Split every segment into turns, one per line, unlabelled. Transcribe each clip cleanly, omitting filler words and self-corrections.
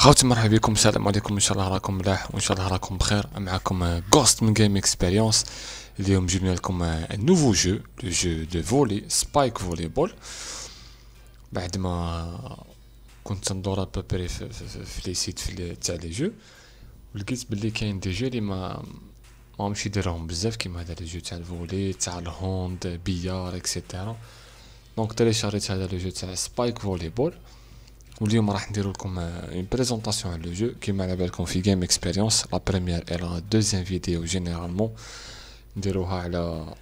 خوتي مرحبا بكم، السلام عليكم. ان شاء الله راكم ملاح وان شاء الله راكم بخير. معكم غوست من جيم اكسبيريونس. اليوم جبنا لكم نوفو جو، لو جو دو فولي سبايك فولي بول. بعد ما كنت ندور ابوبري في لي سيت تاع لي جو، ولقيت بلي كاين دي جو لي ما مشي يديرهم بزاف، كيما هذا لو جو تاع الفولي تاع الهوند بيار اكسيتيرا. دونك تيليشاريت هذا لو جو تاع سبايك فولي بول، واليوم راح نديرو لكم اون بريزونطاسيون على لو جو كيما على بالكم في جيم اكسبيريونس. لا بريمير اي لا دوزيام فيديو جينيرالمون نديروها على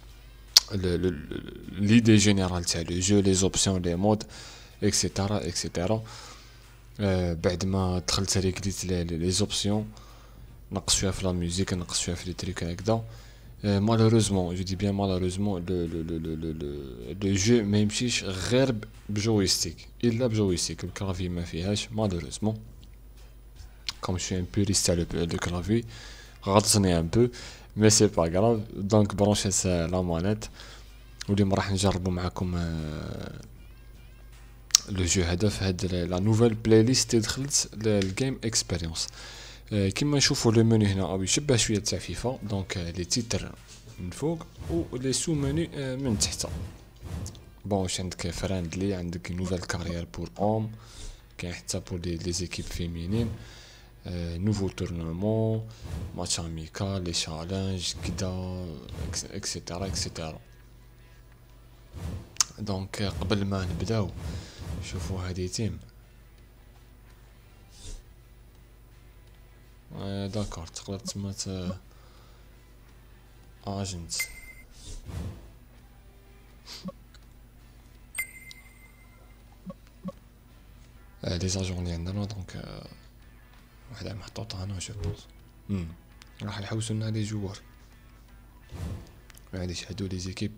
ليدي جينيرال تاع لو جو، لي زوبسيون لي مود اكسيتيرا اكسيتيرا. بعد ما دخلت ريكليت لي زوبسيون، نقص شويه في لا ميوزيك، نقص شويه في لي تريك هكذا. مالوروزمون جو دي بيان مالوروزمون لو جو ما يمشيش غير بجويستيك، الا بجويستيك. الكلافي ما فيهاش مالوروزمون، كوم شوي ان بوريست تاع لو كلافي غلطني ان بو، مي سي با غراف. دونك برونشي لا مانيت، واليوم راح نجربو معاكم لو جو هذا في هاد لا نوفيل بلاي ليست اللي دخلت للجيم اكسبيريونس. كيما نشوفوا لو منيو هنا او يشبه شويه تاع فيفا. دونك لي تيتر من فوق و لي سو منيو من تحت. بون واش عندك فريندلي، عندك نوفيل كارير بور اوم، كاين حتى بور لي زيكيب فيمينين، نوفو تورنمون، ماتش اميكال، لي شالنج كدا اكسيتيرا اكسيتيرا. دونك قبل ما نبداو شوفوا هذه تيم. داكور تقدر تسمات اجنت. لي زاجون اللي عندنا دونك وحده محطوطه هنا جو بونس. راح يحوسوا لنا لي جوار، معليش هادو لي زيكيب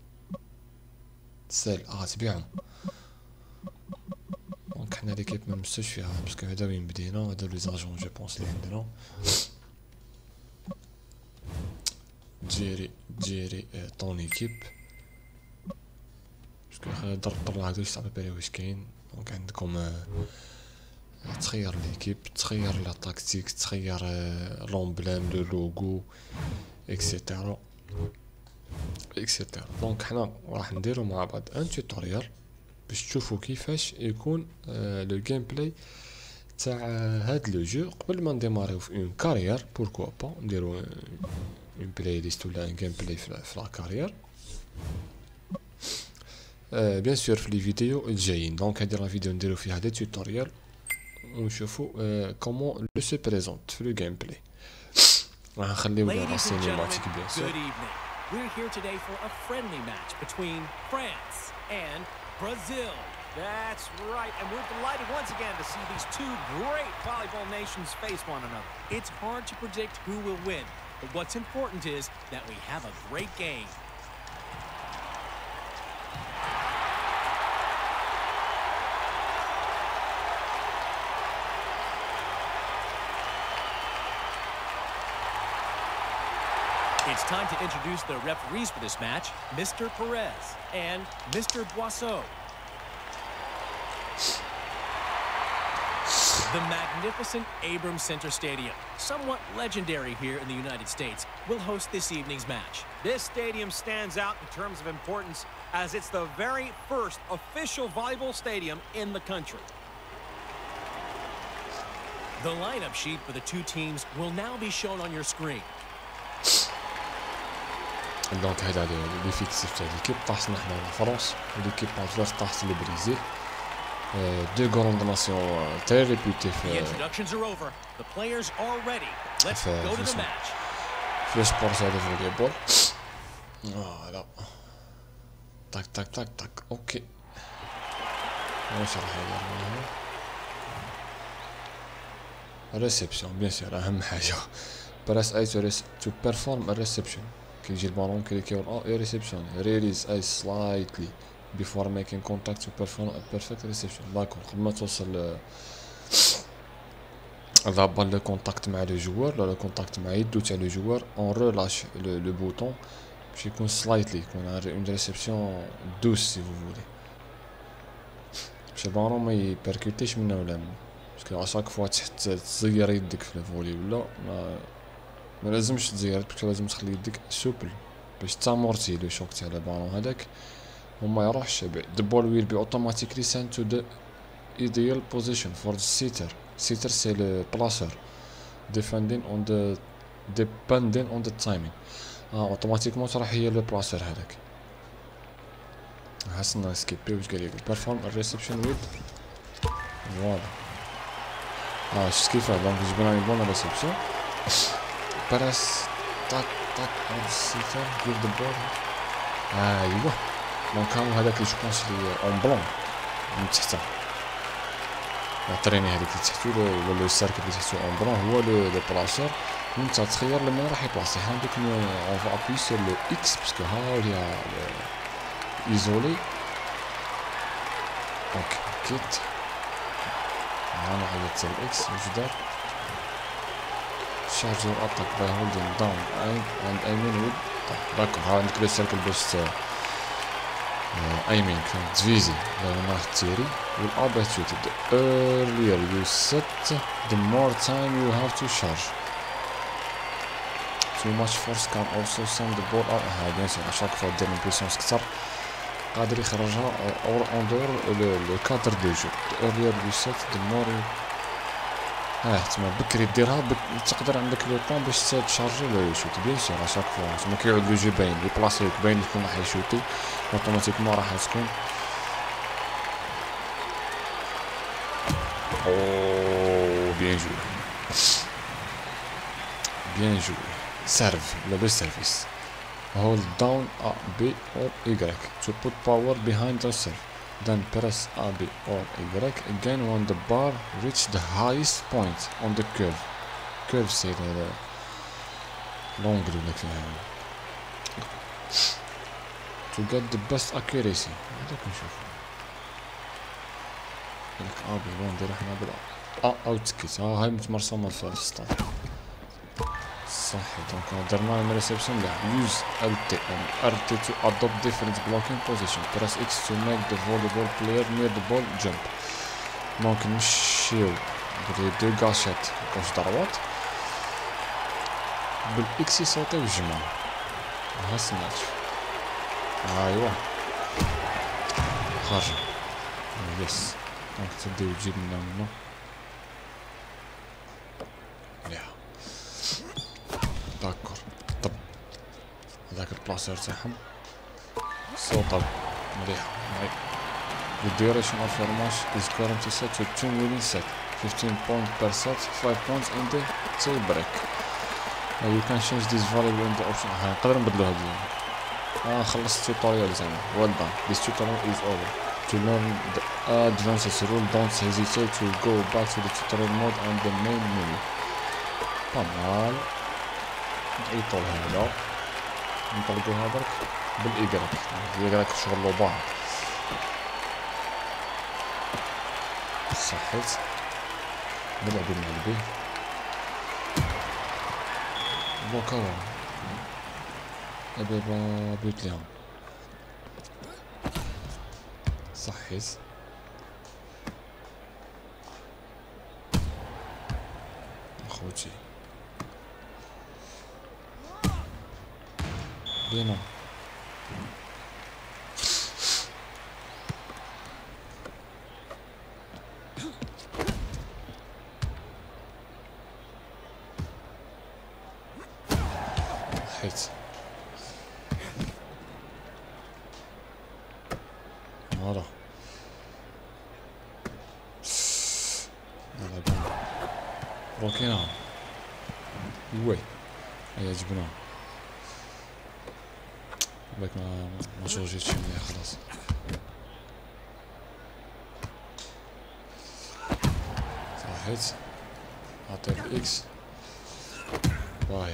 سال تبيعهم. دونك حنا ليكيب ما نمسوش فيها باسكو هذا وين بدينا، هذا لي زاجون جو بونس اللي عندنا. جيري طون ايكيب باسكو خلينا نطلع هادوش تاع بالي واش كاين. دونك عندكم تخير ليكيب، تخير لا تاكتيك، تخير لومبلام لو لوغو اكسيتيرا اكسيتيرا. دونك حنا راح نديرو مع بعض ان توتوريال باش تشوفوا كيفاش يكون لو جيم بلاي تاع هاد لو جو قبل ما نديماريو في اون كارير. بوركوا با نديرو اون بلاي ليست ولا ان جيم بلاي في لا كارير بيان سور في لي فيديو الجايين. دونك هادي لا فيديو نديرو فيها دي توتوريال ونشوفوا كومون لو سي بريزونت في لو جيم بلاي. راح نخليو لا سينيماتيك بيان سور.
We're here today for a friendly match between France and Brazil. That's right, and we're delighted once again to see these two great volleyball nations face one another. It's hard to predict who will win, but what's important is that we have a great game. It's time to introduce the referees for this match, Mr. Perez and Mr. Boisseau. The magnificent Abrams Center Stadium, somewhat legendary here in the United States, will host this evening's match.
This stadium stands out in terms of importance as it's the very first official volleyball stadium in the country.
The lineup sheet for the two teams will now be shown on your screen.
دونك هذا لي فيكسيف تاع ليكيب طاحتنا حنا فرنسا، وليكيب ادفيرس طاحت للبرازيل. دو غروند ناسيون تري ريبوتي في في سبور تاع الفولي بول. فوالا تاك تاك تاك تاك اوكي. واش راح يدير هنا؟ ريسبسيون بيان سور اهم حاجه. بريس اي تو بيرفورم الريسبشن. كيجي البالون كليكيو ريسبشن ريليز اي سلايتلي before making contact to perform a perfect reception. داكور قبل ما توصل ضربة لو كونتاكت مع لو جوار ولا لو كونتاكت مع يدو تاع لو جوار اون رولاش لو بوطون باش يكون سلايتلي، يكون اون ريسبسيون دوس سي فو فولي، باش البالون ما يبركوتيش منا ولا منا. باسكو اشاك فوا تحت تزير يدك في الفولي ولا ما لازمش تزير، باسكو لازم تخلي يدك سوبل باش تامورتي لو شوك تاع البالون هذاك وما يروحش. the ball will be automatically sent to the ideal position for the sitter. sitter c'est le placeur depending on the timing. اوتوماتيكمون تروح هي لو بلاسور هذاك. حسنا سكيبي واش قال لي perform a reception with فوالا. شفت كيفاه دونك جبنا لي بون ريسبسيون باراس طاك طاك هاد السيتر جيب ذا بول. ايوا دونك هاو هذاك اللي جوبونس لي اون بلون من تحت التريني هذيك اللي تحتو ولا لو سيركل اللي تحتو اون بلون هو لو بلاسور. وانت تخير لمن راح يبلاصي عندك اون فا ابوي سور لو اكس باسكو ها هي ايزولي. اوكي كيت انا عيطت الاكس واش دار شارج يور اتاك باي هولدين داون اند ايمين ويد. داكور ها عندك لو سيركل باش ايمين كان تفيزي لما راح تيري. والابيتود the earlier you set the more time you have to charge. too much force can also send the ball out. بيان سور اشاك فوا دير بويسونس كتر قادر يخرجها اون دور لو كادر دو جو. the earlier you set the more تما بكري ديرها تقدر عندك لو طون باش تشارجي ولا يشوت. بيان سور اشاك فوا تما كيعود لو جو باين يبلاصيك باين شكون راح يشوتي اوتوماتيكمون راح تكون bien joué. Bien joué. Serve, le service. Hold down A, B or Y to put power behind the serve. Then press A, B or Y again when the bar reach the highest point on the curve. Curve c'est l'angle to get the best accuracy. هذاك نشوف. ابي لون ندير احنا بلا اوت كيت. هاي مرسومه في السطح صحي. دونك درنا من ريسبسيون لا يوز ال تي ام ار تي تو ادوبت ديفرنت بلوكين بوزيشن. بريس اكس تو ميك ذا فوليبول بلاير نير ذا بول جامب. دونك نمشيو بلي دو غاشيت كوش دروات بالاكس يصوتيو الجمع. ها سمعت ايوا خرج يس. دونك تبداو تجيب لنا منه مليح. داكور طب هذاك البلاصير تاعهم صوتو مليح. The duration of your match is currently set to 2 winning set, 15 points per set, 5 points in the tie break. You can change this variable in the option. نقدر نبدلو هاد خلصت التوتوريال زعما. well done. This tutorial is over. To learn the advanced rule, don't hesitate to go back to the tutorial mode and the main menu. طبعا نعيطو لهذا نطلقوها برك بالايكراك. الايكراك شغلو بعض صحيت. نلعبو مع البي بوكاو ابي بيوت ليهم صحيت. اخوتي بينا حيت فوالا بلوكيناهم وي هيا جبناهم باك ما شوجيتش مليح خلاص. صحيت عطيت الاكس باهية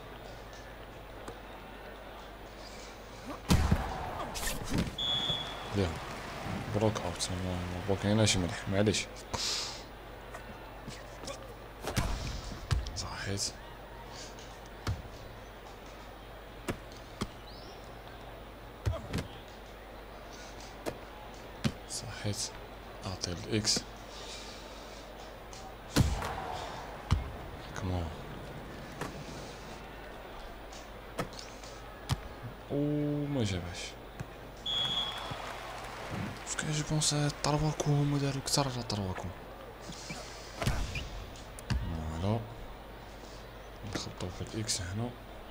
ليهم بروك اوت. ما بلوكيناش مليح معليش. صحيت صحيت اعطي الاكس كمون او ما جابهاش باسكو جو بونس طرواكم هما دارو كتر على طرواكم فوالا نخبطو في الاكس هنا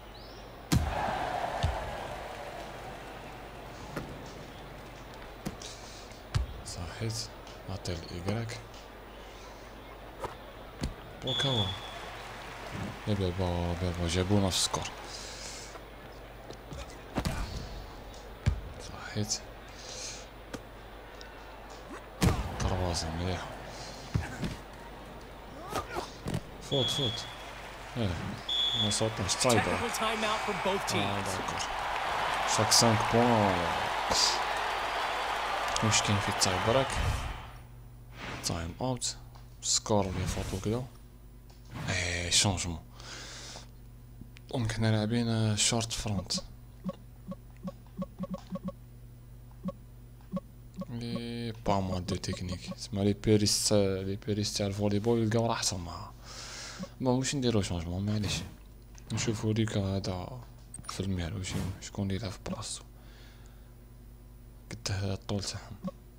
صحيت نعطي الايكراك وكاو بابا جابونا في السكور صحيت كروازة مليحة فوت ما صوتناش تايبر
Technical timeout for both teams.
داكور شاك 5 بوان واش كاين في التايبرك تايم اوت سكور لي فوتو كدا شونجمون دونك حنا لاعبين شورت فرونت لي با مال دو تكنيك تسمى لي بيريست تاع الفوليبول يلقاو راحتهم معاها واش نديرو شونجمون معليش نشوفو ليك هذا في المير شكون اللي يلعب في بلاصتو قد الطول تاعهم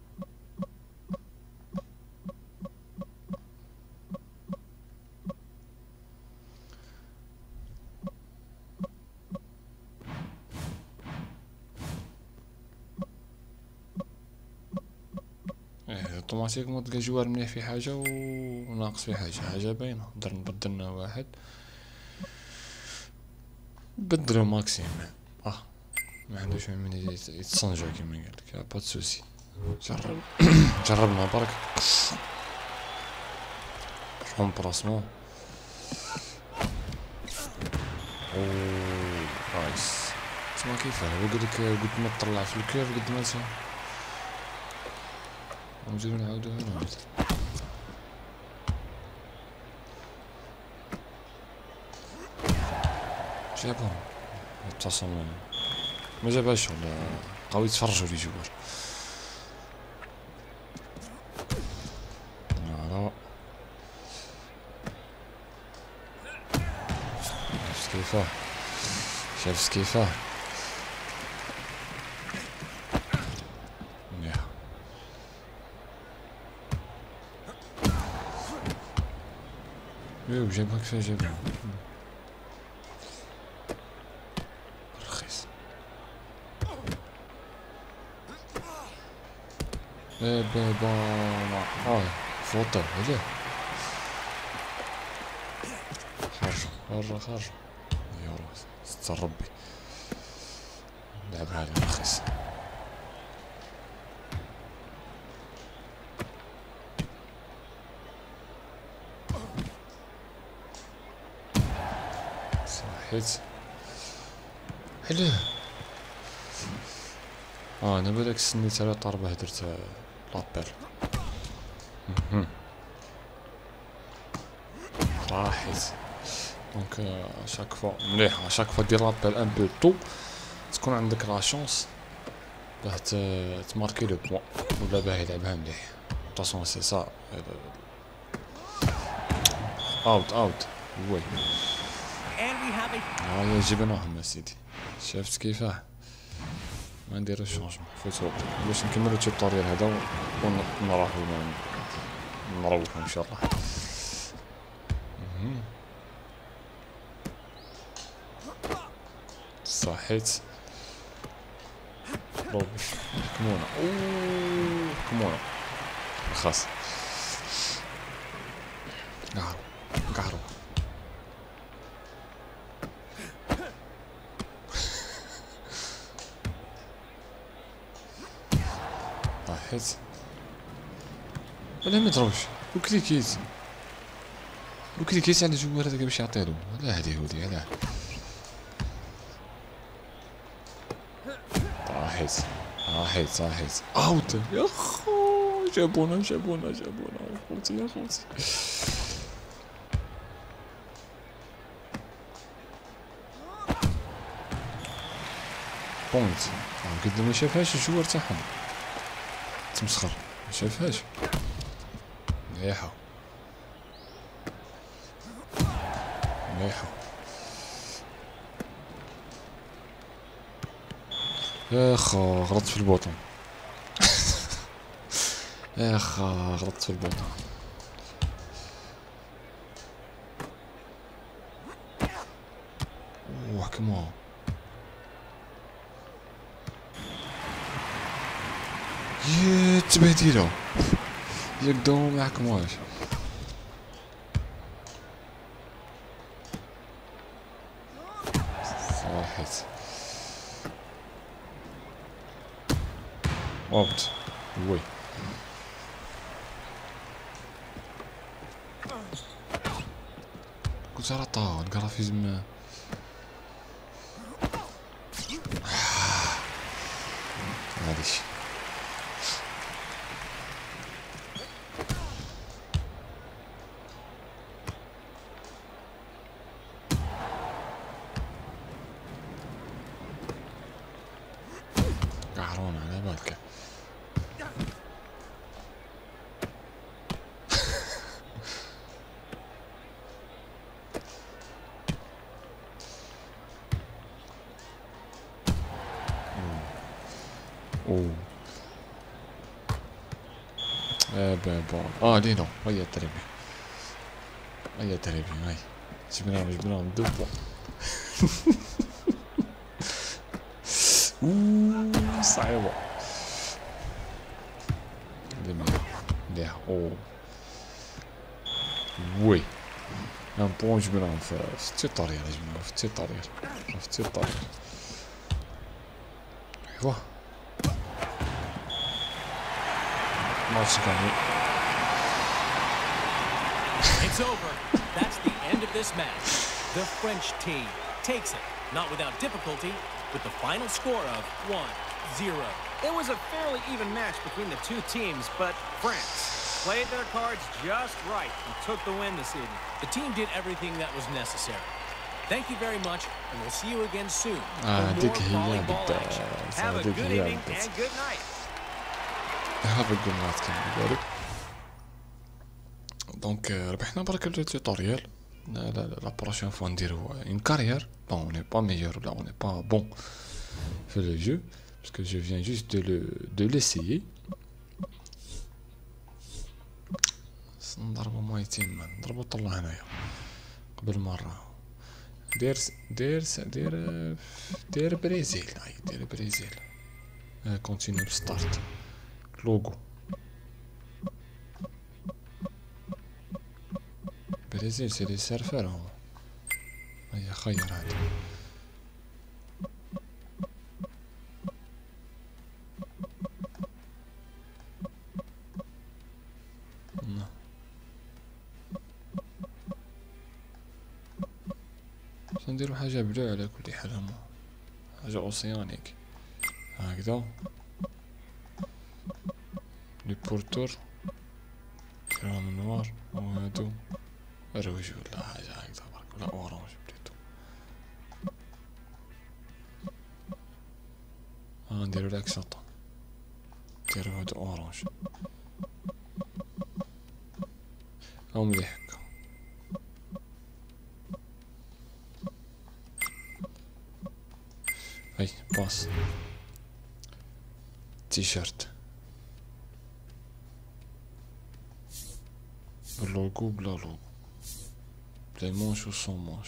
اوتوماتيكمون تلقى جوار مليح في حاجة وناقص في حاجة باينة بدلنا واحد بدلو ماكسيم ما عندوش من يتصنجو كيما قالك با سوسي جربنا برك رومبلاسمون نايس تسمى كيفاه قلت ما تطلع في الكيرف قد ما تسمى نزيدو نعاودو هنا جابهم اتصل ما جابهاش ولا بقاو يتفرجوا لي جوار فوالا شافت كيفاه مليحة جابها كيفاه جابها بابا فوطة عليه خرج يا ستر ربي لعبها لي رخيص صحيت حلوه انا بالك سنيت على طربه درت لابيل راحت دونك شاك فوا مليحة شاك فوا دير لابيل ان بو طو تكون عندك لا شونس باه تماركي لو بوان ولا باه يلعبها مليح طاسون سي سا اوت وي هايا جبناهم اسيدي شافت كيفاه ما نديرو شونجمون فوتو باش نكملو التوتوريال هذا ونروحو نروحو ان شاء الله صحيت روبي كمونة خاص قعرو صحيت ولا ما يضربش وكليكيت على الجوار هذاك باش يعطيلو لا هادي هودي علاه صحيت اوت يا خو جابونا خوتي يا خوتي بونت قد ما شافهاش الجوار تاعهم تمسخر ما شافهاش مليحة ريحو. اخا غلطت في البوطون. اخا غلطت في البوطون. اوه كمان تبهديلو يقدروا ما يحكموهاش. صاحت اوبت وي قلت راه طاول الجرافيزم معليش. قهرون على بالك. اوه بابا لينو هيا تربي هيا تربي هاي جبناهم دبو. اوه صعيبة مليح. اوه وي ان بون جبناهم في التيطارير جبناهم في التيطارير في التيطارير. ايوا ماتش كامل.
It's over. That's the end of this match. The French team takes it, not without difficulty, with the final score of 1-0.
It was a fairly even match between the two teams, but France played their cards just right and took the win this evening.
The team did everything that was necessary. Thank you very much, and we'll see you again soon for
هذيك
more
هي
volleyball action.
Have a
هذيك
good
هي
evening and good night.
هذا الجملات كان يقولوا. دونك ربحنا برك التوتوريال. لا بروشين فوا نديرو اون كارير. بون اوني با ميور ولا اوني با بون في لو جو باسكو جو فيان جوست دو ليسيي. نضربو مايتين مان نضربو طلع هنايا قبل مرة. دير بريزيل. هاي دير بريزيل. كونتينيو ستارت لوغو بريزيل سي لي سيرفر هما. هيا خير هذا. نديرو حاجة بلو على كل حال هما حاجة اوسيانيك هكذا. لي بورتور كرام نوار وهادو روج ولا حاجة هكذا برك ولا اورانج بليتو. نديرو لاكسونطون نديرو هادو اورانج او مليح هكا. هاي باس تيشيرت باللوغو بلا لوغو بلا مونش و سون مونش.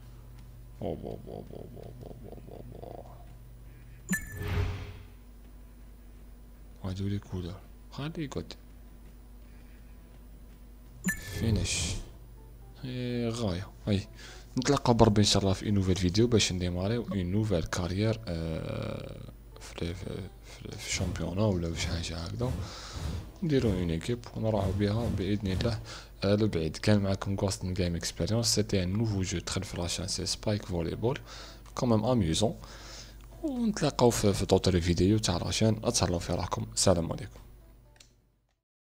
هادو لي كولور خلي يقعد فينيش. غاية. هاي نتلاقاو بربي ان شاء الله في نوفيل فيديو باش نديماريو اون نوفيل كارير في الشامبيونا ولا في حاجه هكذا. نديرو اون ايكيب ونروحو بها باذن الله لبعيد. كان معكم غوست جيم اكسبيريونس. سيتي ان نوفو جو دخل في لاشين سي سبايك فوليبول كوميم اميوزون. ونتلاقاو في دوطر فيديو تاع لاشين. اتهلاو في راحكم. السلام عليكم.